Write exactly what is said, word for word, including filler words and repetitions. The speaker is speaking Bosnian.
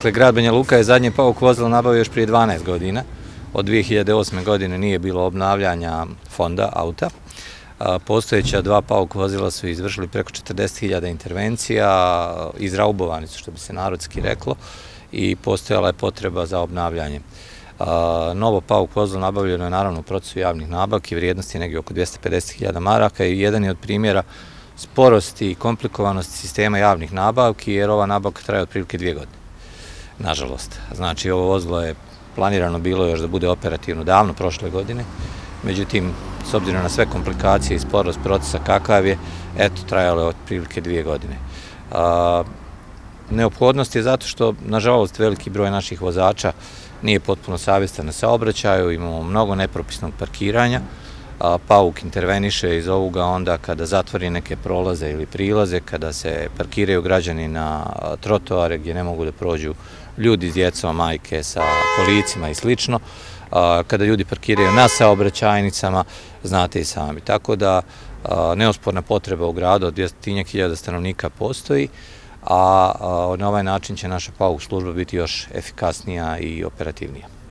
Grad Banja Luka je zadnje pauk vozilo nabavio još prije dvanaest godina. Od dvije hiljade osme. godine nije bilo obnavljanja fonda auta. Postojeća dva pauk vozila su izvršili preko četrdeset hiljada intervencija, izraubovani su, što bi se narodski reklo, i postojala je potreba za obnavljanje. Novo pauk vozilo nabavljeno je naravno u procesu javnih nabavki, vrijednosti je negdje oko dvjesto pedeset hiljada maraka i jedan je od primjera sporosti i komplikovanosti sistema javnih nabavki, jer ova nabavka traje otprilike dvije godine. Nažalost. Znači, ovo vozilo je planirano bilo još da bude operativno davno prošle godine, međutim, s obzirom na sve komplikacije i sporost procesa kakav je, eto, trajalo je otprilike dvije godine. Neophodnost je zato što, nažalost, veliki broj naših vozača nije potpuno savjestan na saobraćaju, imamo mnogo nepropisnog parkiranja, pauk interveniše iz ovoga onda kada zatvori neke prolaze ili prilaze, kada se parkiraju građani na trotoare gdje ne mogu da prođu ljudi s djecom, majke sa kolicima i slično, kada ljudi parkiraju na saobraćajnicama, znate i sami. Tako da neosporna potreba u gradu od dvjesto hiljada stanovnika postoji, a na ovaj način će naša pauk služba biti još efikasnija i operativnija.